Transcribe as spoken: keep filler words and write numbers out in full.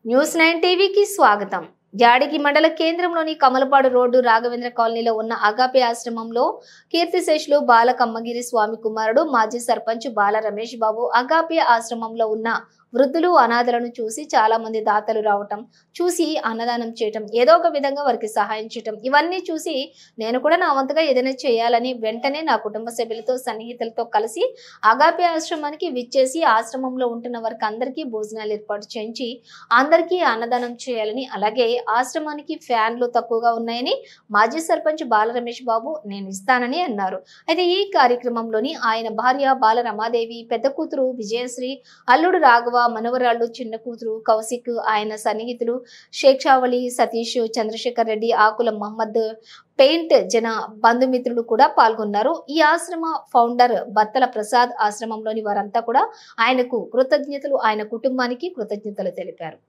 News nine టీవీకి స్వాగతం. జాడికి మండల కేంద్రంలోని కమలపాడు రోడ్డు రాఘవేంద్ర కాలనీలో ఉన్న అగాపే ఆశ్రమంలో కీర్తిశేషులు బాల కమ్మగిరి స్వామి కుమారుడు మాజీ సర్పంచ్ బాల రమేష్ బాబు అగాపే ఆశ్రమంలో ఉన్న వృద్ధులు అనాథలను చూసి చాలా మంది దాతలు రావటం చూసి అన్నదానం చేయటం, ఏదో ఒక విధంగా వారికి సహాయం చేయటం, ఇవన్నీ చూసి నేను కూడా నా వంతుగా ఏదైనా చేయాలని వెంటనే నా కుటుంబ సభ్యులతో సన్నిహితులతో కలిసి అగాపే ఆశ్రమానికి విచ్చేసి ఆశ్రమంలో ఉంటున్న వారికి అందరికీ భోజనాలు ఏర్పాటు చేయించి అందరికీ అన్నదానం చేయాలని, అలాగే ఆశ్రమానికి ఫ్యాన్లు తక్కువగా ఉన్నాయని మాజీ సర్పంచ్ బాల రమేష్ బాబు నేను ఇస్తానని అన్నారు. అయితే ఈ కార్యక్రమంలోని ఆయన భార్య బాల రమాదేవి, పెద్ద కూతురు విజయశ్రీ, అల్లుడు రాఘవ, మనవరాళ్ళు చిన్న కూతురు కౌశిక్, ఆయన సన్నిహితులు షేక్షావళి, సతీష్, చంద్రశేఖర్ రెడ్డి, ఆకుల మహమ్మద్, పెయింట్ జన బంధుమిత్రులు కూడా పాల్గొన్నారు. ఈ ఆశ్రమ ఫౌండర్ బత్తల ప్రసాద్, ఆశ్రమంలోని వారంతా కూడా ఆయనకు కృతజ్ఞతలు, ఆయన కుటుంబానికి కృతజ్ఞతలు తెలిపారు.